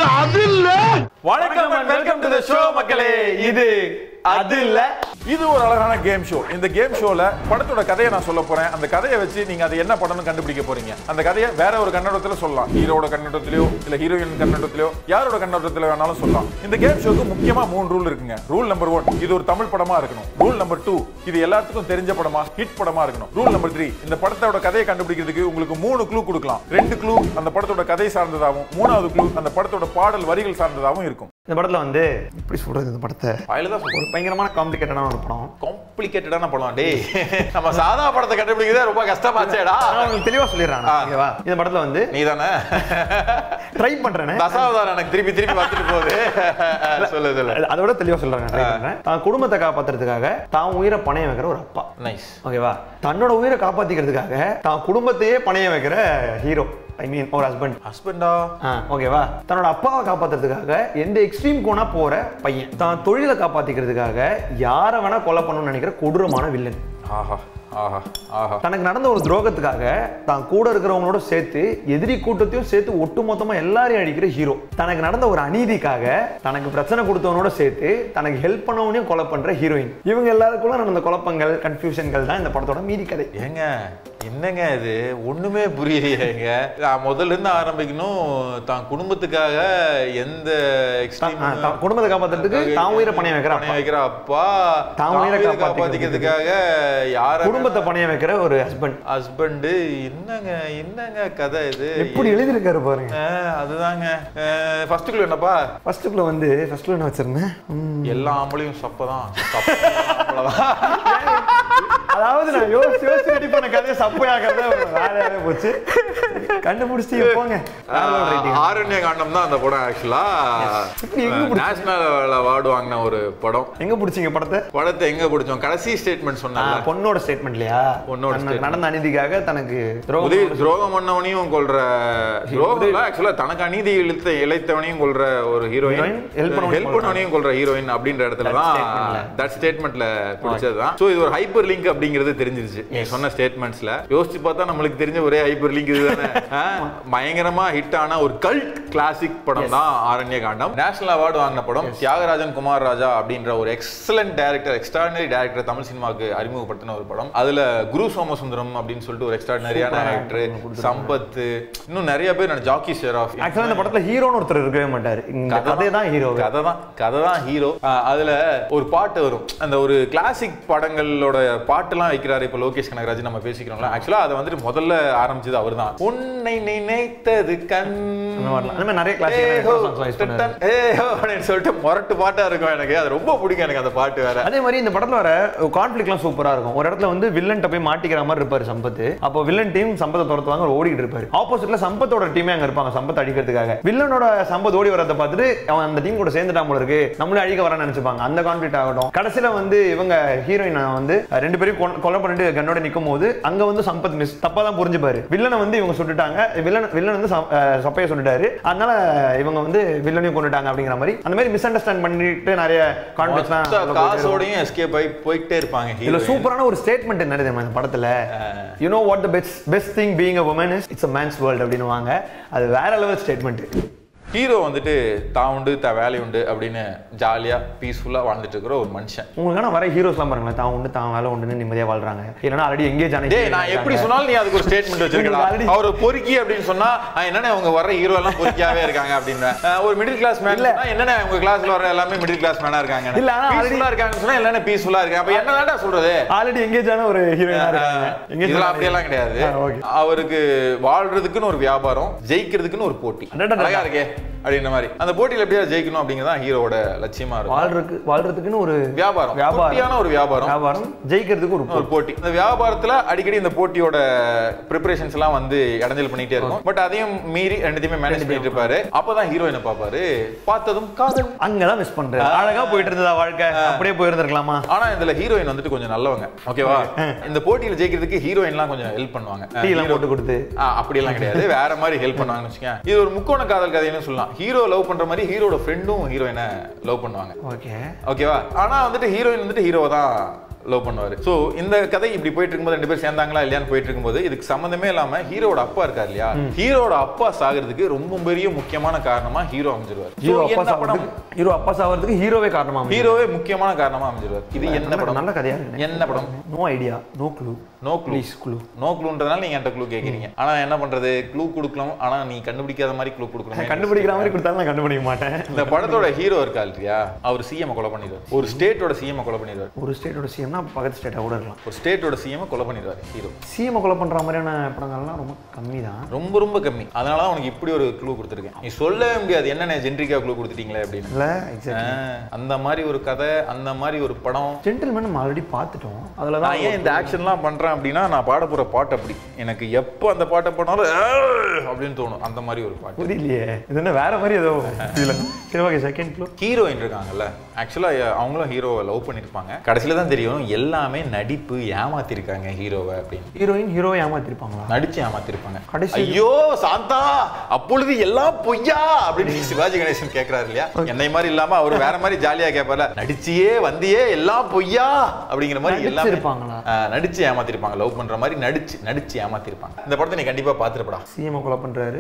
அது இல்ல. வணக்கம் and welcome to the show மக்களே. இது அது இல்ல. இது ஒரு அழகான கேம் ஷோ. இந்த கேம் ஷோல படத்தோட கதையை நான் சொல்ல போறேன். அந்த கதையை வச்சு நீங்க அது என்ன படம்னு கண்டுபிடிக்க போறீங்க. அந்த கதையை வேற ஒரு கண்ணோட்டத்துல சொல்லலாம். ஹீரோட கண்ணோட்டத்திலயோ இல்ல ஹீரோயின் கண்ணோட்டத்திலயோ யாரோட கண்ணோட்டத்துல வேணாலும் சொல்லலாம். இந்த கேம் ஷோக்கு முக்கியமா 3 ரூல் இருக்குங்க. ரூல் நம்பர் 1, இது ஒரு தமிழ் படமா இருக்கணும். ரூல் நம்பர் 2, இது எல்லாத்துக்கும் தெரிஞ்ச படமா, ஹிட் படமா இருக்கணும். ரூல் நம்பர் 3, இந்த படத்தோட கதையை கண்டுபிடிக்கிறதுக்கு உங்களுக்கு 3 க்ளூ கொடுக்கலாம். 2 க்ளூ அந்த படத்தோட கதை சார்ந்ததாகவும் 3வது க்ளூ அந்த படத்தோட பாடல் வரிகள் சார்ந்ததாகவும் இருக்கும். இந்த படத்துல வந்து எப்படி சொல்றது, இந்த படத்தை ஒரு பயங்கரமான காம்ப்ளிகேட்டடான ஒரு படம். காம்ப்ளிகேட்டடான படம் டேய். நம்ம சாதா படத்தை கண்டுபிடிக்கிறதே ரொம்ப கஷ்டமாச்சேடா. நான் உங்களுக்கு தெளிவா சொல்லிடுறேன். ஓகேவா? இந்த படத்துல வந்து நீதானே ட்ரை பண்றேனே. தசாவதாரம் எனக்கு திருப்பி வந்துட்டு போகுது. சொல்லு. அதோட தெளிவா சொல்றேன். ட்ரை பண்றேன். தான் குடும்பத்தை காப்பாத்துறதுக்காக தான் உயிரை பணையம் வைக்கிற ஒரு அப்பா. நைஸ். ஓகேவா? தன்னோட உயிரை காப்பாத்திக்கிறதுக்காக தான் குடும்பத்தையே பணையம் வைக்கிற ஹீரோ. ஐ மீன் ஒரு ஹஸ்பண்டா. ஓகேவா? தன்னோட அப்பாவை காப்பாத்துறதுக்காக எந்த எக்ஸ்ட்ரீம் கோனா போற பையன். தான் தொழிலை காப்பாத்திக்கிறதுக்காக யாரை வேணா கொலை பண்ணணும்னு நினைக்கிற கொடூரமான வில்லன். ஆஹா ஆஹா ஆஹா. தனக்கு நடந்த ஒரு துரோகத்துக்காக தான் கூட இருக்கிறவங்களோட சேர்த்து எதிரி கூட்டத்தையும் சேர்த்து ஒட்டுமொத்தமா எல்லாரையும் அழிக்கிற ஹீரோ. தனக்கு நடந்த ஒரு அநீதிக்காக தனக்கு பிரச்சனை கொடுத்தவனோட சேர்த்து தனக்கு ஹெல்ப் பண்ணவனையும் கொலை பண்ற ஹீரோயின். இவங்க எல்லாருக்குள்ள நடந்த குழப்பங்கள், கன்ஃபியூஷன்கள் தான் இந்த படத்தோட மீதி கதை. ஏங்க என்னங்க இது ஒண்ணுமே புரியலையேங்க. முதல்ல இருந்து ஆரம்பிக்கணும். தான் குடும்பத்துக்காக எந்த குடும்பத்தை காப்பாத்துறதுக்கு தான் உயிரை பணையம் வைக்கிற அப்பா, தான் உயிரை காப்பாத்திக்கிறதுக்காக யார குடும்பத்தை பணையம் வைக்கிற ஒரு ஹஸ்பண்ட். என்னங்க கதை இது? எப்படி எழுதிருக்காரு பாருங்க. அதுதாங்க ஃபர்ஸ்ட் க்ளூ என்னப்பா? ஃபர்ஸ்ட் க்ளூ வந்து ஃபர்ஸ்ட் க்ளூ என்ன வச்சிருந்தேன்? எல்லா ஆம்பளையும் சப்பதான். அதாவது நான் யோசிச்சு ரெடி பண்ண கதையை சப்பையாகிறத வேலையாவே போச்சு. கண்டுபிடிச்சிட்டு போங்க. ஆரண்ய காண்டம் தான் அந்த படம். ஆக்சுவலா நேஷனல் அவார்டு வாங்கின ஒரு படம். எங்க பிடிச்சீங்க படத்தை எங்க பிடிச்சோம்? கடைசி ஸ்டேட்மெண்ட் சொன்னாங்க. பொண்ணோட ஸ்டேட்மெண்ட்லயா? பொண்ணோட நடந்த அநீதிக்காக தனக்கு துரோகம் பண்ணவனையும் கொல்ற, ஆக்சுவலா தனக்கு அநீதி இழைத்தவனையும் கொல்ற ஒரு ஹீரோயின், ஹெல்ப் பண்ணவனையும் கொல்ற ஹீரோயின் அப்படின்ற இடத்துல தான் தட் ஸ்டேட்மெண்ட்ல பிடிச்சதுதான். சோ இது ஒரு ஹைப்பர் லிங்க் அப்படிங்கிறது தெரிஞ்சிருச்சு நீ சொன்ன ஸ்டேட்மெண்ட்ஸ்ல. யோசிச்சு பார்த்தா நம்மளுக்கு தெரிஞ்ச ஒரே ஹைப்பர் லிங்க் இதுதானே. பயங்கரமா ஹிட் ஆன ஒரு கல்ட் கிளாசிக் படம் தான் ஆரண்ய காண்டம். நேஷனல் அவார்டு வாங்கின படம். தியாகராஜன் குமார் ராஜா அப்படின்ற ஒரு excellent director, extraordinary director Tamil சினிமாவுக்கு அறிமுகப்படுத்தின ஒரு படம். அதுல குரு சோமசுந்தரம் அப்படின்னு சொல்லிட்டு ஒரு எக்ஸ்ட்ராடினரியான டைரக்டர், சம்பத், இன்னும் நிறைய பேர், ஜாக்கி ஷெராஃப். ஆக்சுவலா இந்த படத்துல ஹீரோன்னு ஒருத்தர் இருக்கவே மாட்டாரு. கதை தான் ஹீரோ. அதுல ஒரு பாட்டு வரும். அந்த ஒரு கிளாசிக் படங்களோட பாட்டுலாம் வைக்கிறாரு இப்ப லோகேஷ் கனகராஜ் நம்ம பேசிக்கிறோம்ல. ஆக்சுவலா அதை வந்துட்டு முதல்ல ஆரம்பிச்சது அவர் தான். உன்னை நினைத்தது கண் நிறைய சொல்லிட்டு மொரட்டு பாட்டா இருக்கும். எனக்கு அது ரொம்ப பிடிக்கும். எனக்கு அந்த பாட்டு வேற. அதே மாதிரி இந்த படத்துல வர கான்ஃபிளிக்ட்லாம் சூப்பரா இருக்கும். ஒரு இடத்துல வந்து வில்லன்ட்ட போய் மாட்டிக்கிற மாதிரி இருப்பாரு சம்பத். அப்போ வில்லன் டீம் சம்பத்தை துரத்துவாங்க, ஓடிட்டு இருப்பாரு. ஆப்போசிட்ல சம்பத்தோட டீமே அங்க இருப்பாங்க சம்பத் அடிக்கிறதுக்காக. வில்லனோட சம்பத் ஓடி வரதை பார்த்துட்டு அவன் அந்த டீம் கூட சேர்ந்துட்டான் போல இருக்கு, நம்மளே அழிக்க வர நினைச்சுப்பாங்க. அந்த கான்ஃபிளிக்ட் ஆகட்டும். கடைசியில வந்து இவங்க ஹீரோயின் வந்து 2 பேரும் கொலை பண்ணிட்டு கண்ணோட நிக்கும் போது அங்க வந்து சம்பத் மிஸ் தப்பா தான் புரிஞ்சுப்பாரு. வில்லனை வந்து இவங்க சுட்டுட்டாங்க, வில்லன் வந்து சப்பைய சொல்லிட்டாரு, அதனால இவங்க வந்து வில்லனையும் கொண்டுட்டாங்க அப்படிங்கிற மாதிரி அந்த மாதிரி மிஸ் அண்டர்ஸ்டாண்ட் பண்ணிட்டு நிறைய கான்ஃபிளிக்ட்ஸ்லாம் காசோடையும் எஸ்கேப் ஆகி போயிட்டே இருப்பாங்க. இதுல சூப்பரான ஒரு ஸ்டேட்மெண்ட் என்ன தெரியுமா இந்த படத்துல? you know what the best thing being a woman is? it's a man's world அப்படினுவாங்க. அது வேற லெவல் ஸ்டேட்மெண்ட். ஹீரோ வந்துட்டு தான் உண்டு தான் வேலை உண்டு அப்படின்னு ஜாலியா பீஸ்ஃபுல்லா வாழ்ந்துட்டு இருக்கிற ஒரு மனுஷன். உங்களுக்கான வர ஹீரோஸ்லாம் பாருங்களேன், தான் உண்டு தான் வேலை உண்டுன்னு நிம்மதியா வாழ்றாங்க. இல்லைன்னா ஆல்ரெடி எங்கேஜ் ஆனே. நான் எப்படி சொன்னாலும் நீ அதுக்கு ஒரு ஸ்டேட்மெண்ட் வச்சிருக்கலாம். அவர் பொறுக்கி அப்படின்னு சொன்னா என்னன்னா அவங்க வர ஹீரோ எல்லாம் பொறுக்கியாவே இருக்காங்க அப்படின்னு. ஒரு மிடில் கிளாஸ் மேன் இல்ல என்னன்னா உங்க கிளாஸ்ல வர எல்லாமே மிடில் கிளாஸ் மேனா இருக்காங்க. இல்ல பீஸ்ஃபுல்லா இருக்காங்கன்னு சொன்னா எல்லாமே பீஸ்ஃபுல்லா இருக்காங்க. அப்ப என்னடா சொல்றது? ஆல்ரெடி எங்கேஜ் ஆன ஒரு ஹீரோயினா இருக்காங்க. இதெல்லாம் அப்படியெல்லாம் கிடையாது. அவருக்கு வாழ்றதுக்குன்னு ஒரு வியாபாரம், ஜெயிக்கிறதுக்குன்னு ஒரு போட்டி. அழகா இருக்கே அப்படின்ற மாதிரி அந்த போட்டியில எப்படியா ஜெயிக்கணும் அப்படிங்கறத ஹீரோவோட லட்சியமா இருக்கும். வாழ்றதுக்குன்னு ஒரு வியாபாரம், ஒரு வியாபாரம், ஜெயிக்கிறதுக்கு ஒரு போட்டி. இந்த வியாபாரத்துல அடிக்கடி இந்த போட்டியோட ப்ரிப்பரேஷன்ஸ் எல்லாம் வந்து இடைஞ்சல் பண்ணிட்டே இருக்கும். பட் அதையும் மீறி ரெண்டுத்தையுமே மேனேஜ் பண்ணிட்டு இருப்பாரு. அப்பதான் ஹீரோயினை பாப்பாரு. பார்த்ததும் காதல். அங்கதான் மிஸ் பண்றாரு. அழகா போயிட்டு இருந்ததா வாழ்க்கை, அப்படியே போயிருந்திருக்கலாமா? ஆனா இதுல ஹீரோயின் வந்துட்டு கொஞ்சம் நல்லவங்க. ஓகேவா? இந்த போட்டியில ஜெயிக்கிறதுக்கு ஹீரோயின்லாம் கொஞ்சம் ஹெல்ப் பண்ணுவாங்க. டீ எல்லாம் போட்டு கொடுத்து அப்படி எல்லாம் கிடையாது, வேற மாதிரி ஹெல்ப் பண்ணுவாங்கன்னு வச்சுக்கேன். இது ஒரு முக்கோண காதல் கதைன்னு சொல்லலாம். ஹீரோ லவ் பண்ற மாதிரி ஹீரோட ஃப்ரெண்டும் ஹீரோயினை லவ் பண்ணுவாங்க. ஓகேவா? ஆனா வந்துட்டு ஹீரோயின் வந்துட்டு ஹீரோவை தான் லவ் பண்ணுவாரு. சோ இந்த கதை இப்படி போயிட்டு இருக்கும்போது 2 பேர் சேர்ந்தாங்களா இல்லையான்னு போயிட்டு இருக்கும்போது இதுக்கு சம்பந்தமே இல்லாம ஹீரோட அப்பா இருக்காரு இல்லையா, ஹீரோட அப்பா சாகிறதுக்கு ரொம்ப பெரிய முக்கியமான காரணமா ஹீரோ அமைஞ்சிருவாரு. ஹீரோ அப்பா சாகிறதுக்கு ஹீரோவே காரணமா, ஹீரோவே முக்கியமான காரணமா அமைஞ்சிருவாரு. இது என்ன படம்? நல்ல கதையா இருக்கு. என்ன படம்? No idea, no clue. No clue. No க்ளூன்றதால நீங்க என்கிட்ட க்ளூ கேக்குறீங்க. ஆனா என்ன பண்றது, க்ளூ கொடுக்கலாம். ஆனா நீ கண்டுபிடிக்காத மாதிரி க்ளூ கொடுக்கணும். கண்டுபிடிக்கிற மாதிரி கொடுத்தாலும் நான் கண்டுபிடிக்க மாட்டேன். இந்த படத்தோட ஹீரோ இருக்கா இல்லையா, அவர் சிஎம் கொலை பண்ணிடுவார். ஒரு ஸ்டேட்டோட சிஎம் கொலை பண்ணிடுவார். ஒரு ஸ்டேட்டோட சிஎம்னா பக்கத்து ஸ்டேட்டா கூட இருக்கலாம். ஒரு ஸ்டேட்டோட சிஎம் கொலை பண்ணிடுவார் ஹீரோ. சிஎம் கொலை பண்ற மாதிரியான படங்கள்லாம் ரொம்ப கம்மி தான், ரொம்ப ரொம்ப கம்மி. அதனால தான் உனக்கு இப்படி ஒரு க்ளூ கொடுத்துருக்கேன். நீ சொல்லவே முடியாது என்னென்ன ஜென்ரிக்கா க்ளூ கொடுத்துட்டீங்களே அப்படின்னு. இல்ல எக்ஸாக்ட்லி அந்த மாதிரி ஒரு கதை, அந்த மாதிரி ஒரு படம். ஜென்டில்மேன் நம்ம ஆல்ரெடி பார்த்துட்டோம். அதுல தான் ஏன் இந்த ஆக்ஷன்லாம் பண்றேன் அப்படின்னா, நான் பாட போற பாட்டு அப்படி எனக்கு எப்போ அந்த பாட்டை போனாலும் அப்படின்னு தோணும். அந்த மாதிரி ஒரு பாட்டு. புரியலையே, இது என்ன வேற மாதிரி ஏதோ இல்ல. சரி ஓகே, செகண்ட் க்ளூ. ஹீரோயின் இருக்காங்கல்ல, ஆக்சுவலா அவங்களும் ஹீரோவை லவ் பண்ணிருப்பாங்க. கடைசியில தான் தெரியும் எல்லாமே நடிப்பு, ஏமாத்திருக்காங்க ஹீரோவை அப்படின்னு. ஹீரோயின் ஹீரோவை ஏமாத்திருப்பாங்களா? நடிச்சு ஏமாத்திருப்பாங்க. ஐயோ சாந்தா, அப்பொழுது எல்லாம் பொய்யா அப்படின்னு சிவாஜி கணேசன் கேட்கிறாரு இல்லையா, என்னை மாதிரி இல்லாம அவர் வேற மாதிரி ஜாலியா கேட்பார்ல, நடிச்சியே வந்தியே எல்லாம் பொய்யா அப்படிங்கிற மாதிரி எல்லாம் இருப்பாங்களா, நடிச்சு ஏமாத்திருப்பாங்க. லவ் பண்ற மாதிரி நடிச்சு ஏமாத்திருப்பாங்க. இந்த படத்தை நீ கண்டிப்பா பாத்துருப்படா. சிஎம் கொலை பண்றாரு.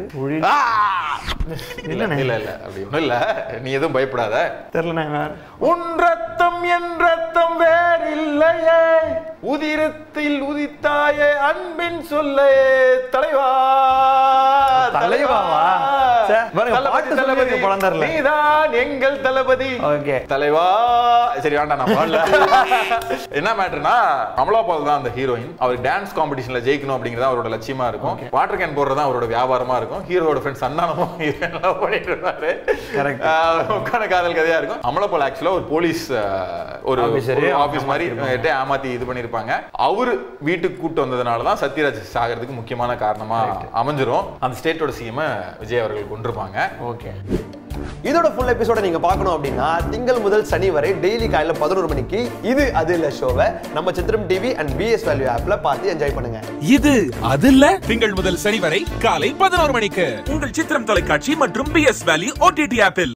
இல்ல இல்ல இல்ல அப்படி ஒண்ணும் இல்ல, நீ எதுவும் பயப்படாத. தெரியல. உன் ரத்தம் என் ரத்தம் வேறில்லையே, உதிரத்தில் உதித்தாயே அன்பின் சொல்லே தலைவா. தலைவாவா? தளபதி நீதான் எங்கள் தளபதி தலைவா. சரி வேண்டாம், நான் பாடல. என்ன மேட்டர்னா, அமலாபால் தான் அந்த ஹீரோயின். அவர் டான்ஸ் காம்படிஷன்ல ஜெயிக்கணும் அப்படிங்கறது அவரோட லட்சியமா இருக்கும். வாட்டர் கேன் போடுறதா அவரோட வியாபாரமா இருக்கும். ஹீரோட ஃப்ரெண்ட் சந்தானமும் பண்ணிட்டு இருந்தாரு. காதல் கதையா இருக்கும். அமலாபால் ஆக்சுவலா ஒரு போலீஸ், ஒரு ஆபீஸ் மாதிரி ஏமாத்தி இது பண்ணிருப்பாங்க. அவரு வீட்டுக்கு கூட்டு வந்ததுனாலதான் சத்யராஜ் சாகிறதுக்கு முக்கியமான காரணமா அமைஞ்சிரும். அந்த ஸ்டேட்டோட சிஎம் விஜய் அவர்கள் கொண்டிருப்பாங்க. ஓகே, இதோட ஃபுல் எபிசோட நீங்க பார்க்கணும் அப்படின்னா திங்கள் முதல் சனி வரை டெய்லி காலையில 11 மணிக்கு இது அது இல்ல ஷோவை நம்ம சித்திரம் டிவி அண்ட் BS Value ஆப்ல பார்த்து என்ஜாய் பண்ணுங்க. இது அது இல்ல திங்கள் முதல் சனி வரை காலை 11 மணிக்கு உங்கள் சித்திரம் தொலைக்காட்சி மற்றும் BS Value OTT ஆப்பில்.